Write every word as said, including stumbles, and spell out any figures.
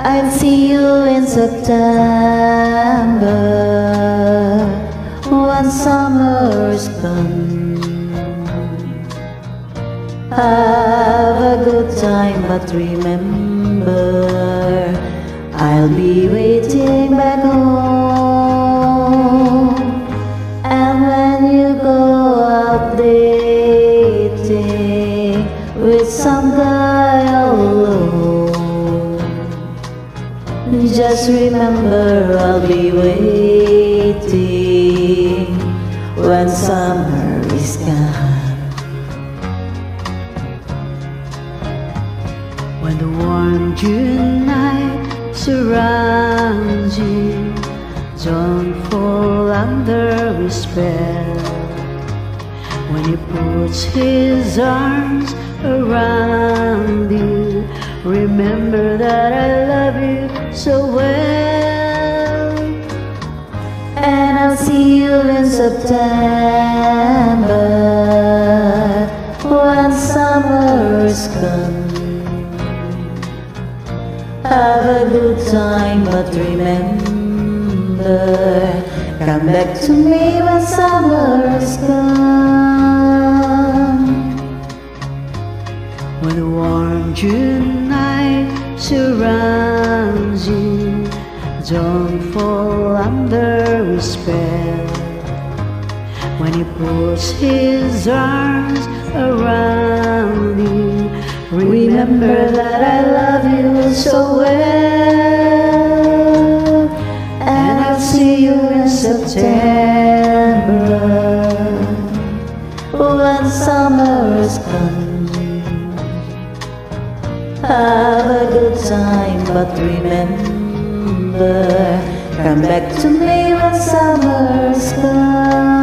I'll see you in September when summer's gone. Have a good time, but remember, I'll be waiting back home. And when you go out dating with some guy all alone, just remember I'll be waiting when summer is gone. When the warm June night surrounds you, don't fall under his spell. When he puts his arms around you, remember that I love you so well. And I'll see you in September when summer's gone. Have a good time, but remember, come back to me when summer's gone. When the warm June night surrounds you, don't fall under his spell. When he puts his arms around you, remember that I love you so well. And I'll see you in September when summer's gone. Have a good time, but remember, come back to me when summer's gone.